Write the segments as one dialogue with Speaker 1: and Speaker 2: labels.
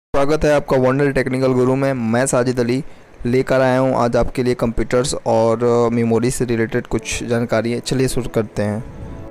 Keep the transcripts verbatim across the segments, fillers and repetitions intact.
Speaker 1: स्वागत है आपका वंडर टेक्निकल गुरु में। मैं साजिद अली लेकर आया हूं आज आपके लिए कंप्यूटर्स और मेमोरी से रिलेटेड कुछ जानकारी है। चलिए शुरू करते हैं।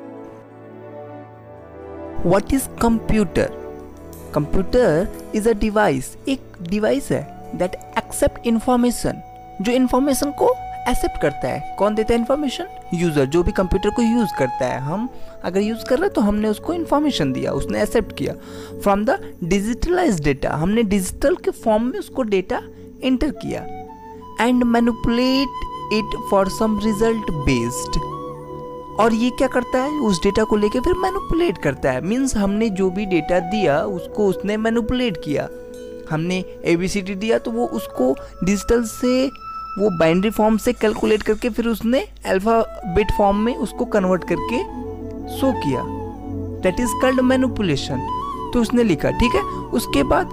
Speaker 2: What is computer? Computer is a device, एक डिवाइस है दैट एक्सेप्ट इंफॉर्मेशन, जो इंफॉर्मेशन को एक्सेप्ट करता है। कौन देता है इंफॉर्मेशन? यूजर, जो भी कंप्यूटर को यूज करता है। हम अगर यूज कर रहे हैं तो हमने उसको इंफॉर्मेशन दिया, उसने एक्सेप्ट किया। फ्रॉम द डिजिटलाइज्ड डेटा, हमने डिजिटल के फॉर्म में उसको डेटा एंटर किया। And manipulate it for some result based, और ये क्या करता है? उस डेटा को लेके फिर मैनिपुलेट करता है। मीन्स हमने जो भी डेटा दिया उसको उसने मैनिपुलेट किया। हमने ए बी सी डी दिया तो वो उसको डिजिटल से वो बाइनरी फॉर्म से कैलकुलेट करके फिर उसने अल्फाबेट फॉर्म में उसको कन्वर्ट करके शो किया। That is called manipulation. तो उसने लिखा, ठीक है। उसके बाद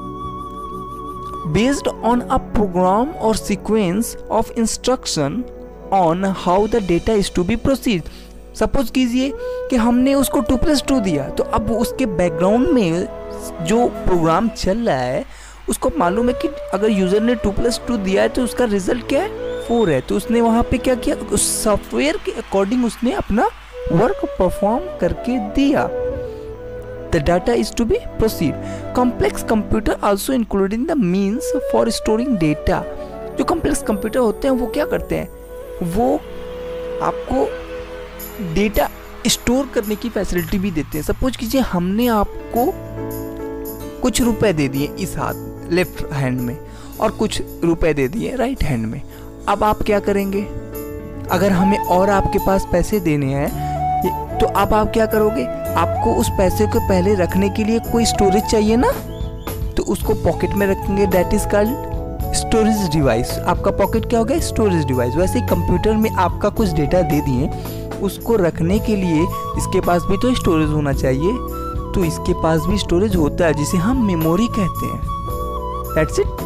Speaker 2: बेस्ड ऑन अ प्रोग्राम और sequence of instruction on how the data is to be proceed. Suppose कीजिए कि हमने उसको टू प्लस टू दिया, तो अब उसके बैकग्राउंड में जो प्रोग्राम चल रहा है उसको मालूम है कि अगर यूजर ने टू प्लस टू दिया है तो उसका रिजल्ट क्या है? फोर है। तो उसने वहाँ पे क्या किया? उस सॉफ्टवेयर के अकॉर्डिंग उसने अपना वर्क परफॉर्म करके दिया। The data is to be proceed. Complex computer also including the means for storing data. जो कॉम्प्लेक्स कंप्यूटर होते हैं वो क्या करते हैं? वो आपको डेटा स्टोर करने की फैसिलिटी भी देते हैं। सपोज कीजिए हमने आपको कुछ रुपए दे दिए इस हाथ लेफ्ट हैंड में और कुछ रुपए दे दिए राइट हैंड में। अब आप क्या करेंगे? अगर हमें और आपके पास पैसे देने हैं तो अब आप क्या करोगे? आपको उस पैसे को पहले रखने के लिए कोई स्टोरेज चाहिए ना, तो उसको पॉकेट में रखेंगे। That is called storage device. आपका पॉकेट क्या हो गया? Storage device. वैसे ही कंप्यूटर में आपका कुछ डेटा दे दिए, उसको रखने के लिए इसके पास भी तो स्टोरेज होना चाहिए। तो इसके पास भी स्टोरेज होता है जिसे हम मेमोरी कहते हैं। That's it।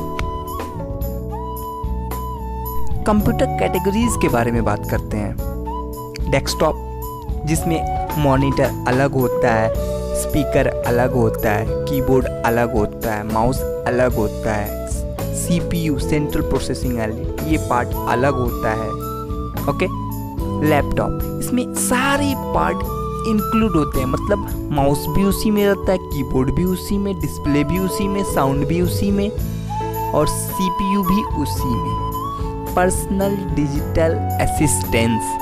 Speaker 2: कंप्यूटर कैटेगरीज के बारे में बात करते हैं। डेस्कटॉप, जिसमें मॉनिटर अलग होता है, स्पीकर अलग होता है, कीबोर्ड अलग होता है, माउस अलग होता है, सीपीयू सेंट्रल प्रोसेसिंग यूनिट ये पार्ट अलग होता है। ओके। लैपटॉप, इसमें सारे पार्ट इंक्लूड होते हैं, मतलब माउस भी उसी में रहता है, कीबोर्ड भी उसी में, डिस्प्ले भी उसी में, साउंड भी उसी में और सीपीयू भी उसी में। पर्सनल डिजिटल असिस्टेंस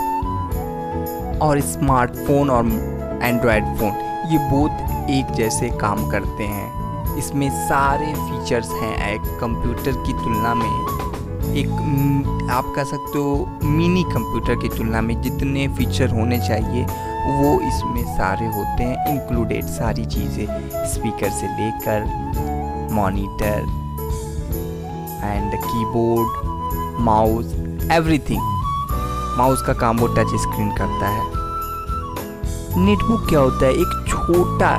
Speaker 2: और स्मार्टफोन और एंड्रॉयड फ़ोन, ये बहुत एक जैसे काम करते हैं। इसमें सारे फीचर्स हैं एक कंप्यूटर की तुलना में। एक आप कह सकते हो मिनी कंप्यूटर की तुलना में जितने फीचर होने चाहिए वो इसमें सारे होते हैं इंक्लूडेड। सारी चीज़ें, स्पीकर से लेकर monitor and keyboard, mouse, everything. Mouse का काम वो टच स्क्रीन करता है। नेटबुक क्या होता है? एक छोटा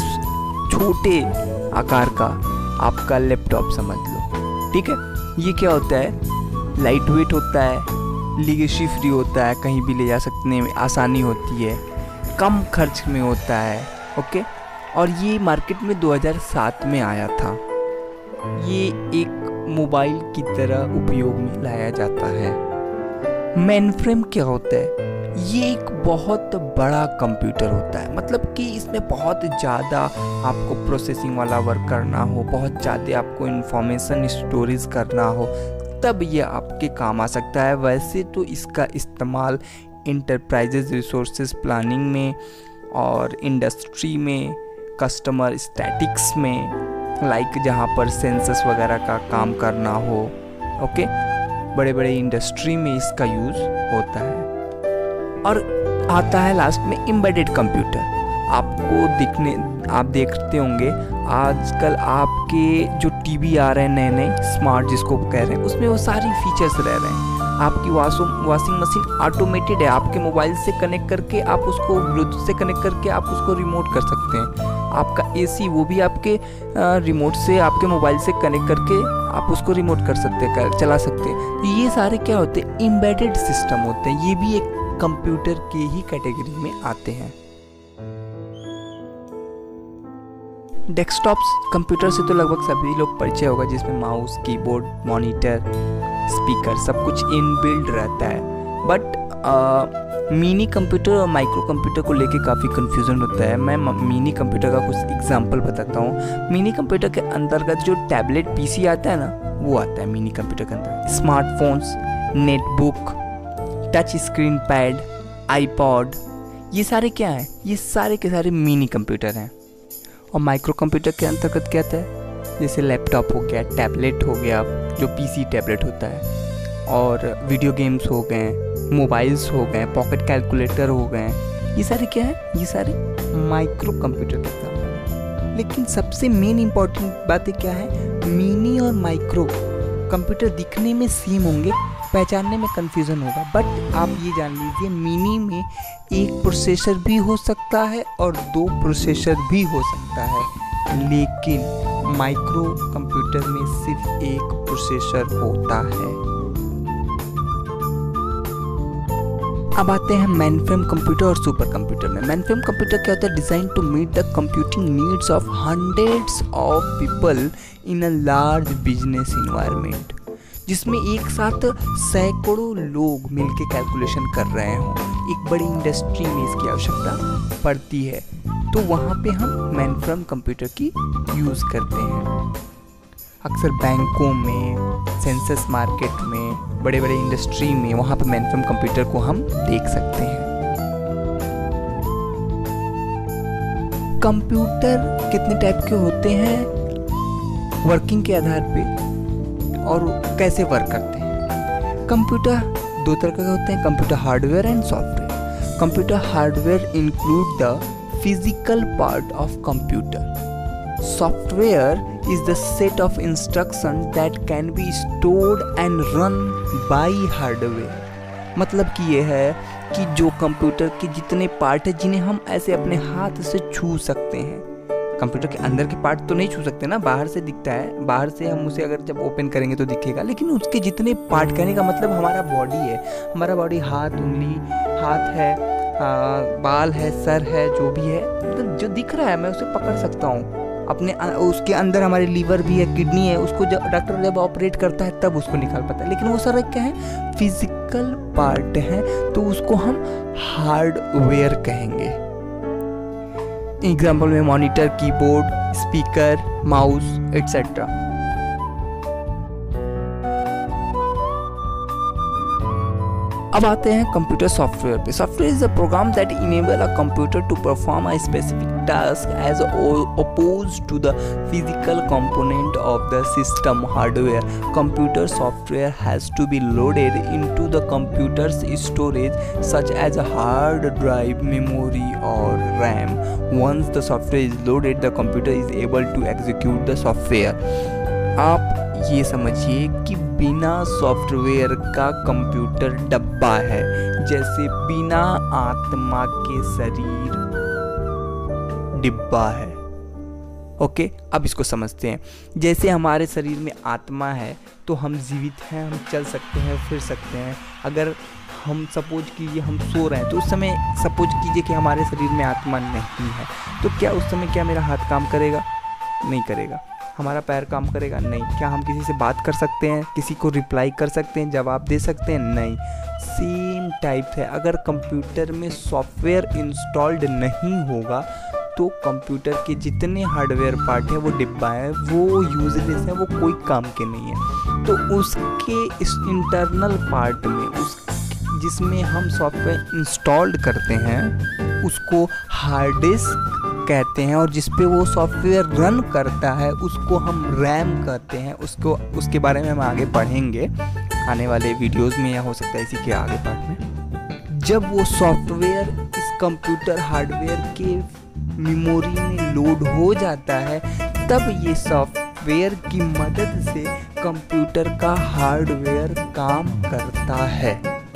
Speaker 2: छोटे आकार का आपका लैपटॉप समझ लो, ठीक है। ये क्या होता है? लाइट वेट होता है, लीगेसी फ्री होता है, कहीं भी ले जा सकने में आसानी होती है, कम खर्च में होता है। ओके। और ये मार्केट में दो हज़ार सात में आया था। ये एक मोबाइल की तरह उपयोग में लाया जाता है। मेनफ्रेम क्या होता है? ये एक बहुत बड़ा कंप्यूटर होता है, मतलब कि इसमें बहुत ज़्यादा आपको प्रोसेसिंग वाला वर्क करना हो, बहुत ज़्यादा आपको इंफॉर्मेशन स्टोरेज करना हो, तब ये आपके काम आ सकता है। वैसे तो इसका इस्तेमाल इंटरप्राइजेज रिसोर्सेज प्लानिंग में और इंडस्ट्री में, कस्टमर स्टैटिक्स में, लाइक जहाँ पर सेंसस वगैरह का काम करना हो, ओके, बड़े बड़े इंडस्ट्री में इसका यूज़ होता है। और आता है लास्ट में एम्बेडेड कंप्यूटर। आपको दिखने आप देखते होंगे आजकल आपके जो टीवी आ रहे हैं नए नए स्मार्ट जिसको कह रहे हैं, उसमें वो सारी फीचर्स रह रहे हैं। आपकी वॉशिंग मशीन ऑटोमेटेड है, आपके मोबाइल से कनेक्ट करके आप उसको ब्लूटूथ से कनेक्ट करके आप उसको रिमोट कर सकते हैं। आपका एसी वो भी आपके रिमोट से आपके मोबाइल से कनेक्ट करके आप उसको रिमोट कर सकते हैं, चला सकते हैं। तो ये सारे क्या होते हैं? एम्बेडेड सिस्टम होते हैं। ये भी एक कंप्यूटर के ही कैटेगरी में आते हैं। डेस्कटॉप्स कंप्यूटर से तो लगभग सभी लोग परिचय होगा, जिसमें माउस, कीबोर्ड, मॉनिटर, स्पीकर सब कुछ इनबिल्ट रहता है। बट मिनी कंप्यूटर और माइक्रो कंप्यूटर को लेके काफ़ी कन्फ्यूज़न होता है। मैं मिनी कंप्यूटर का कुछ एग्जांपल बताता हूँ। मिनी कंप्यूटर के अंतर्गत जो टैबलेट पीसी आता है ना, वो आता है मिनी कंप्यूटर के अंदर। Smartphones, netbook, touch screen pad, iPod, ये सारे क्या हैं? ये सारे के सारे मिनी कंप्यूटर हैं। और माइक्रो कंप्यूटर के अंतर्गत क्या आता है? जैसे लैपटॉप हो गया, टैबलेट हो गया, जो पीसी टैबलेट होता है, और वीडियो गेम्स हो गए, मोबाइल्स हो गए, पॉकेट कैलकुलेटर हो गए, ये सारे क्या है? ये सारे माइक्रो कंप्यूटर के एग्जाम्पल हैं। लेकिन सबसे मेन इंपॉर्टेंट बातें क्या है? मिनी और माइक्रो कंप्यूटर दिखने में सेम होंगे, पहचानने में कन्फ्यूज़न होगा। बट आप ये जान लीजिए, मिनी में एक प्रोसेसर भी हो सकता है और दो प्रोसेसर भी हो सकता है, लेकिन माइक्रो कंप्यूटर में सिर्फ एक प्रोसेसर होता है। अब आते हैं मेनफ्रेम कंप्यूटर और सुपर कंप्यूटर में। मेनफ्रेम कंप्यूटर क्या होता है? Design to meet the computing needs of hundreds of people in a large business environment, जिसमें एक साथ सैकड़ों लोग मिलकर कैलकुलेशन कर रहे हों। एक बड़ी इंडस्ट्री में इसकी आवश्यकता पड़ती है, तो वहाँ पे हम मेनफ्रेम कंप्यूटर की यूज़ करते हैं। अक्सर बैंकों में, सेंसस मार्केट में, बड़े बड़े इंडस्ट्री में, वहाँ पे मेनफ्रेम कंप्यूटर को हम देख सकते हैं। कंप्यूटर कितने टाइप के होते हैं? वर्किंग के आधार पे और कैसे वर्क करते हैं। कंप्यूटर दो तरह के होते हैं, computer hardware and software. Computer hardware include the physical part of computer. Software is the set of instruction that can be stored and run by hardware। मतलब कि ये है कि जो कंप्यूटर के जितने पार्ट हैं, जिन्हें हम ऐसे अपने हाथ से छू सकते हैं। कंप्यूटर के अंदर के पार्ट तो नहीं छू सकते ना, बाहर से दिखता है, बाहर से हम उसे अगर जब ओपन करेंगे तो दिखेगा, लेकिन उसके जितने पार्ट, कहने का मतलब हमारा बॉडी है, हमारा बॉडी हाथ, उंगली, हाथ है, आ, बाल है, सर है, जो भी है, मतलब जो दिख रहा है मैं उसे पकड़ सकता हूँ अपने। उसके अंदर हमारे लीवर भी है, किडनी है, उसको जब डॉक्टर जब ऑपरेट करता है तब उसको निकाल पाता है, लेकिन वो सारा क्या है? फिजिकल पार्ट है, तो उसको हम हार्डवेयर कहेंगे। एग्जाम्पल में monitor, keyboard, speaker, mouse etcetera. अब आते हैं कंप्यूटर सॉफ्टवेयर पे। Software is a program that enable a computer to perform a specific task as opposed to the physical component of the system hardware. Computer software has to be loaded into the computer's storage such as a hard drive, memory और RAM. Once the software is loaded, the computer is able to execute the software. आप ये समझिए कि बिना software का computer डब्बा है, जैसे बिना आत्मा के शरीर डिब्बा है। ओके, अब इसको समझते हैं। जैसे हमारे शरीर में आत्मा है तो हम जीवित हैं, हम चल सकते हैं, फिर सकते हैं। अगर हम सपोज कीजिए हम सो रहे हैं, तो उस समय सपोज कीजिए कि हमारे शरीर में आत्मा नहीं है, तो क्या उस समय क्या मेरा हाथ काम करेगा? नहीं करेगा। हमारा पैर काम करेगा? नहीं। क्या हम किसी से बात कर सकते हैं, किसी को रिप्लाई कर सकते हैं, जवाब दे सकते हैं? नहीं। सेम टाइप है, अगर कंप्यूटर में सॉफ्टवेयर इंस्टॉल्ड नहीं होगा तो कंप्यूटर के जितने हार्डवेयर पार्ट हैं वो डिब्बा है, वो यूजलेस है, वो कोई काम के नहीं है। तो उसके इस इंटरनल पार्ट में, उस जिसमें हम सॉफ्टवेयर इंस्टॉल्ड करते हैं, उसको हार्ड डिस्क कहते हैं, और जिस पे वो सॉफ्टवेयर रन करता है उसको हम रैम कहते हैं। उसको उसके बारे में हम आगे पढ़ेंगे आने वाले वीडियोस में, या हो सकता है इसी के आगे पार्ट में। जब वो सॉफ्टवेयर इस कंप्यूटर हार्डवेयर के मेमोरी में लोड हो जाता है, तब ये सॉफ्टवेयर की मदद से कंप्यूटर का हार्डवेयर काम करता है।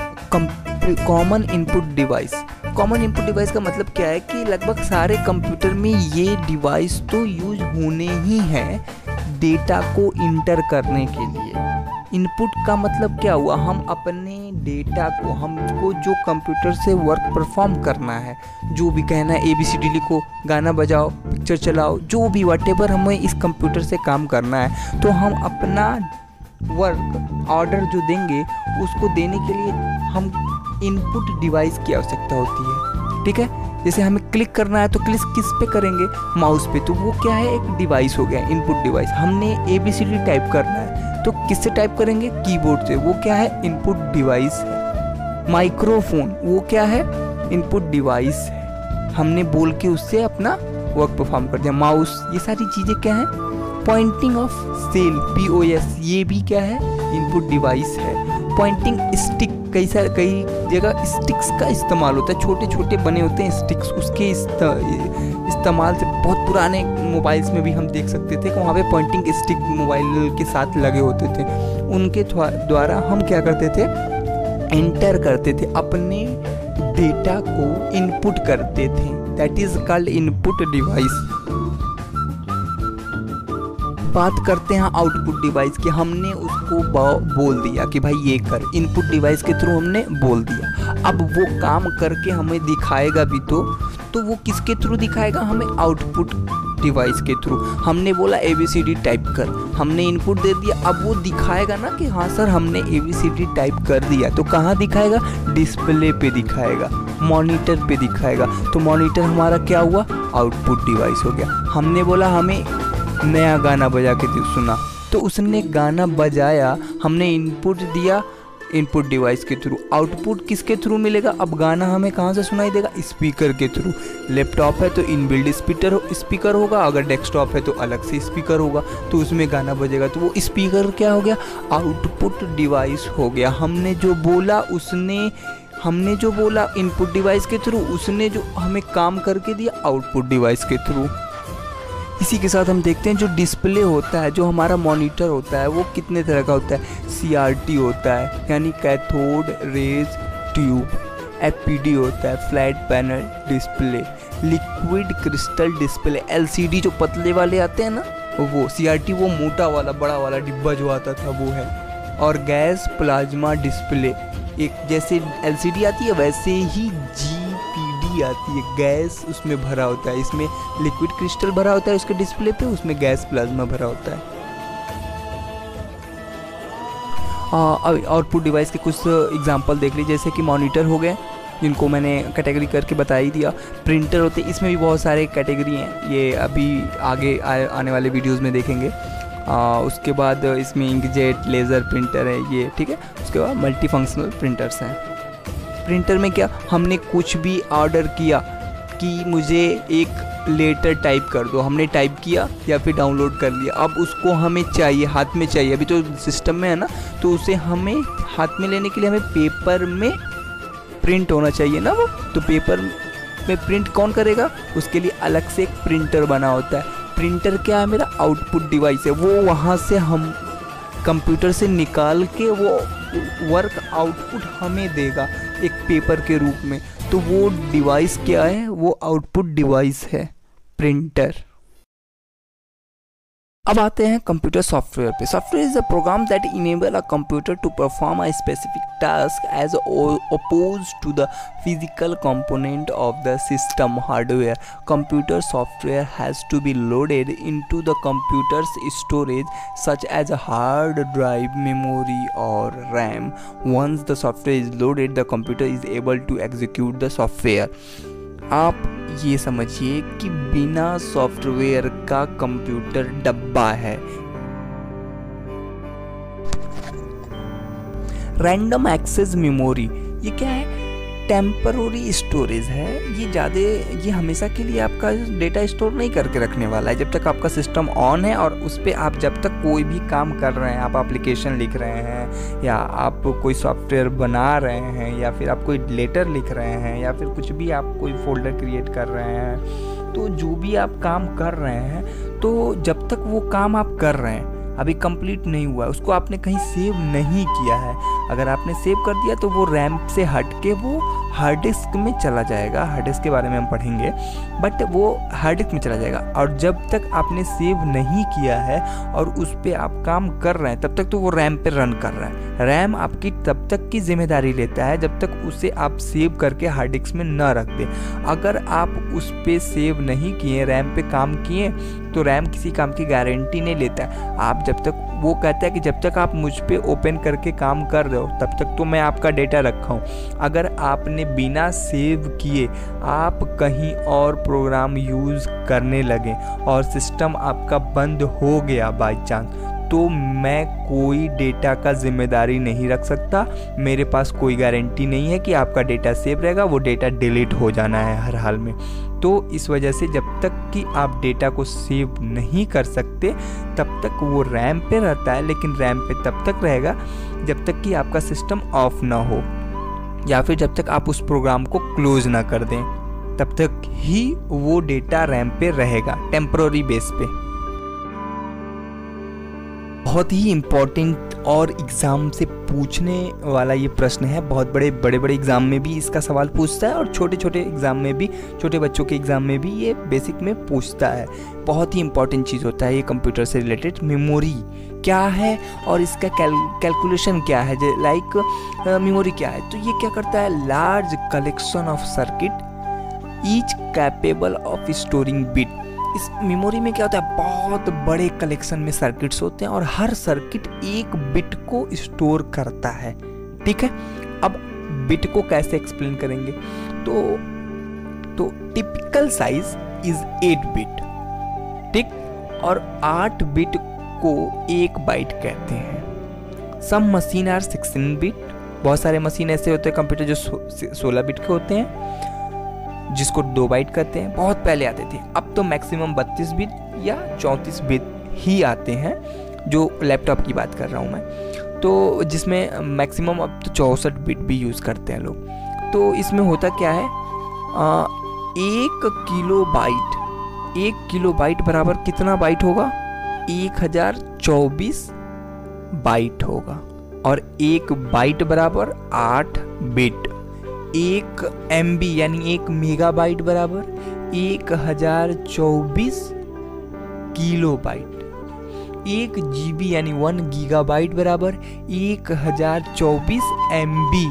Speaker 2: Common input device. Common input device का मतलब क्या है कि लगभग सारे कंप्यूटर में ये डिवाइस तो यूज होने ही हैं डेटा को इंटर करने के लिए। इनपुट का मतलब क्या हुआ? हम अपने डेटा को, हमको जो कंप्यूटर से वर्क परफॉर्म करना है, जो भी कहना है, ए बी सी डी लिखो, गाना बजाओ, पिक्चर चलाओ, जो भी वटेवर हमें इस कंप्यूटर से काम करना है, तो हम अपना वर्क ऑर्डर जो देंगे उसको देने के लिए हम इनपुट डिवाइस की आवश्यकता होती है। ठीक है, जैसे हमें क्लिक करना है तो क्लिक किस पे करेंगे, माउस पे, तो वो क्या है, एक डिवाइस हो गया, इनपुट डिवाइस। हमने A B C D type करना है तो किससे टाइप करेंगे, कीबोर्ड से, वो क्या है, इनपुट डिवाइस है। माइक्रोफोन वो क्या है, इनपुट डिवाइस है, हमने बोल के उससे अपना वर्क परफॉर्म कर दिया। माउस, ये सारी चीज़ें क्या है, pointing of sale, P O S, ये भी क्या है, इनपुट डिवाइस है। पॉइंटिंग स्टिक, कई सारे कई जगह स्टिक्स का इस्तेमाल होता है, छोटे छोटे बने होते हैं स्टिक्स, उसके इस्तेमाल से बहुत पुराने मोबाइल्स में भी हम देख सकते थे कि वहाँ पे पॉइंटिंग स्टिक मोबाइल के साथ लगे होते थे। उनके द्वारा हम क्या करते थे, एंटर करते थे, अपने डेटा को इनपुट करते थे, that is called input device. बात करते हैं आउटपुट डिवाइस की, हमने उसको बोल दिया कि भाई ये कर, इनपुट डिवाइस के थ्रू हमने बोल दिया। अब वो काम करके हमें दिखाएगा भी तो तो वो किसके थ्रू दिखाएगा, हमें आउटपुट डिवाइस के थ्रू। हमने बोला A B C D type कर, हमने इनपुट दे दिया, अब वो दिखाएगा ना कि हाँ सर हमने A B C D type कर दिया, तो कहाँ दिखाएगा, डिस्प्ले पे दिखाएगा, मॉनिटर पे दिखाएगा। तो मॉनिटर हमारा क्या हुआ, आउटपुट डिवाइस हो गया। हमने बोला हमें नया गाना बजा के सुना, तो उसने गाना बजाया, हमने इनपुट दिया इनपुट डिवाइस के थ्रू। आउटपुट किसके थ्रू मिलेगा, अब गाना हमें कहाँ से सुनाई देगा, स्पीकर के थ्रू। लैपटॉप है तो इनबिल्ड स्पीकर स्पीकर होगा, अगर डेस्कटॉप है तो अलग से स्पीकर होगा, तो उसमें गाना बजेगा, तो वो स्पीकर क्या हो गया, आउटपुट डिवाइस हो गया। हमने जो बोला उसने हमने जो बोला इनपुट डिवाइस के थ्रू, उसने जो हमें काम करके दिया आउटपुट डिवाइस के थ्रू। इसी के साथ हम देखते हैं जो डिस्प्ले होता है, जो हमारा मॉनिटर होता है, वो कितने तरह का होता है। सी आर टी होता है, यानी cathode rays tube. F P D होता है, flat panel display. Liquid crystal display, L C D जो पतले वाले आते हैं ना वो। सी आर टी वो मोटा वाला बड़ा वाला डिब्बा जो आता था वो है। और गैस प्लाज्मा डिस्प्ले, एक जैसे एल सी डी आती है वैसे ही जी आती है, गैस उसमें भरा होता है, इसमें लिक्विड क्रिस्टल भरा होता है उसके डिस्प्ले पे, उसमें गैस प्लाज्मा भरा होता है। आउटपुट डिवाइस के कुछ एग्जांपल देख लीजिए, जैसे कि मॉनिटर हो गए, जिनको मैंने कैटेगरी करके बता ही दिया। प्रिंटर होते हैं, इसमें भी बहुत सारे कैटेगरी हैं, ये अभी आगे आ, आने वाले वीडियोस में देखेंगे। आ, उसके बाद इसमें इंकजेट लेज़र प्रिंटर है ये, ठीक है। उसके बाद मल्टी फंक्शनल प्रिंटर्स हैं। प्रिंटर में क्या, हमने कुछ भी ऑर्डर किया कि मुझे एक लेटर टाइप कर दो, हमने टाइप किया या फिर डाउनलोड कर लिया, अब उसको हमें चाहिए, हाथ में चाहिए, अभी तो सिस्टम में है ना, तो उसे हमें हाथ में लेने के लिए हमें पेपर में प्रिंट होना चाहिए ना वो, तो पेपर में प्रिंट कौन करेगा, उसके लिए अलग से एक प्रिंटर बना होता है। प्रिंटर क्या है, मेरा आउटपुट डिवाइस है, वो वहाँ से हम कंप्यूटर से निकाल के वो वर्क आउटपुट हमें देगा एक पेपर के रूप में, तो वो डिवाइस क्या है, वो आउटपुट डिवाइस है, प्रिंटर। अब आते हैं कंप्यूटर सॉफ्टवेयर पे। Software is a program that enable a computer to perform a specific task as oppose to the physical component of the system hardware. Computer software has to be loaded into the computer's storage such as a hard drive, memory or RAM. Once the software is loaded, the computer is able to execute the software. आप ये समझिए कि बिना software का computer डब्बा है। Random access memory, ये क्या है, टेम्पररी स्टोरेज है, ये ज़्यादा ये हमेशा के लिए आपका डेटा स्टोर नहीं करके रखने वाला है। जब तक आपका सिस्टम ऑन है और उस पर आप जब तक कोई भी काम कर रहे हैं, आप एप्लीकेशन लिख रहे हैं या आप कोई सॉफ्टवेयर बना रहे हैं या फिर आप कोई लेटर लिख रहे हैं या फिर कुछ भी आप कोई फोल्डर क्रिएट कर रहे हैं, तो जो भी आप काम कर रहे हैं, तो जब तक वो काम आप कर रहे हैं अभी कंप्लीट नहीं हुआ है, उसको आपने कहीं सेव नहीं किया है। अगर आपने सेव कर दिया तो वो रैम से हट के वो हार्ड डिस्क में चला जाएगा। हार्ड डिस्क के बारे में हम पढ़ेंगे, बट वो हार्ड डिस्क में चला जाएगा। और जब तक आपने सेव नहीं किया है और उस पर आप काम कर रहे हैं तब तक तो वो रैम पे रन कर रहा है। रैम आपकी तब तक की जिम्मेदारी लेता है जब तक उसे आप सेव करके हार्ड डिस्क में न रख दें। अगर आप उस पर सेव नहीं किए, रैम पे काम किए, तो रैम किसी काम की गारंटी नहीं लेता है। आप जब तक, वो कहता है कि जब तक आप मुझ पे ओपन करके काम कर रहे हो तब तक तो मैं आपका डेटा रखा हूँ। अगर आपने बिना सेव किए आप कहीं और प्रोग्राम यूज़ करने लगे और सिस्टम आपका बंद हो गया बाय चांस, तो मैं कोई डेटा का जिम्मेदारी नहीं रख सकता। मेरे पास कोई गारंटी नहीं है कि आपका डेटा सेव रहेगा, वो डेटा डिलीट हो जाना है हर हाल में। तो इस वजह से जब तक कि आप डेटा को सेव नहीं कर सकते तब तक वो रैम पे रहता है, लेकिन रैम पे तब तक रहेगा जब तक कि आपका सिस्टम ऑफ ना हो या फिर जब तक आप उस प्रोग्राम को क्लोज ना कर दें, तब तक ही वो डेटा रैम पे रहेगा टेम्पररी बेस पे। बहुत ही इम्पोर्टेंट और एग्ज़ाम से पूछने वाला ये प्रश्न है। बहुत बड़े बड़े बड़े एग्ज़ाम में भी इसका सवाल पूछता है और छोटे छोटे एग्ज़ाम में भी, छोटे बच्चों के एग्ज़ाम में भी ये बेसिक में पूछता है। बहुत ही इम्पोर्टेंट चीज़ होता है ये कंप्यूटर से रिलेटेड। मेमोरी क्या है और इसका कैल कैलकुलेशन क्या है, लाइक मेमोरी क्या है। तो ये क्या करता है, large collection of circuit each capable of storing bit. इस मेमोरी में क्या होता है, बहुत बड़े कलेक्शन में सर्किट्स होते हैं और हर सर्किट एक बिट को स्टोर करता है। ठीक है, अब बिट को कैसे एक्सप्लेन करेंगे, तो तो typical size is eight bit, ठीक, और आठ बिट को एक बाइट कहते हैं। Some machine are sixteen bit, बहुत सारे मशीन ऐसे होते हैं कंप्यूटर जो सोलह बिट के होते हैं जिसको दो बाइट कहते हैं। बहुत पहले आते थे, अब तो मैक्सिमम बत्तीस बिट या चौंतीस बिट ही आते हैं, जो लैपटॉप की बात कर रहा हूँ मैं, तो जिसमें मैक्सिमम अब तो चौंसठ बिट भी यूज़ करते हैं लोग। तो इसमें होता क्या है, आ, एक किलो बाइट, एक किलो बाइट बराबर कितना बाइट होगा, एक हजार चौबीस बाइट होगा, और एक बाइट बराबर आठ बिट। एक एम बी यानी एक मेगाबाइट बराबर एक हजार चौबीस किलो बाइट। एक जी बी यानी वन गीगाबाइट बराबर एक हजार चौबीस एम बी।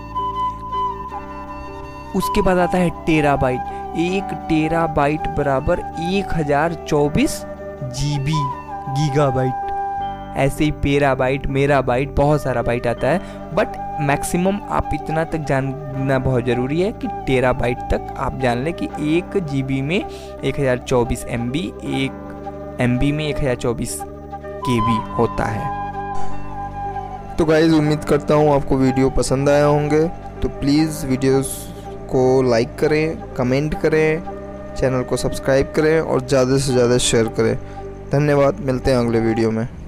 Speaker 2: उसके बाद आता है टेराबाइट, एक टेराबाइट बराबर एक हजार चौबीस जी बी गीगाबाइट। ऐसे ही पेराबाइट, मेराबाइट, बहुत सारा बाइट आता है, बट मैक्सिमम आप इतना तक जानना बहुत ज़रूरी है कि टेराबाइट तक आप जान लें कि एक जीबी में एक हज़ार चौबीस एम बी, एक एम बी में एक हज़ार चौबीस के बी होता है।
Speaker 1: तो गाइज़ उम्मीद करता हूँ आपको वीडियो पसंद आया होंगे, तो प्लीज़ वीडियोस को लाइक करें, कमेंट करें, चैनल को सब्सक्राइब करें और ज़्यादा से ज़्यादा शेयर करें। धन्यवाद, मिलते हैं अगले वीडियो में।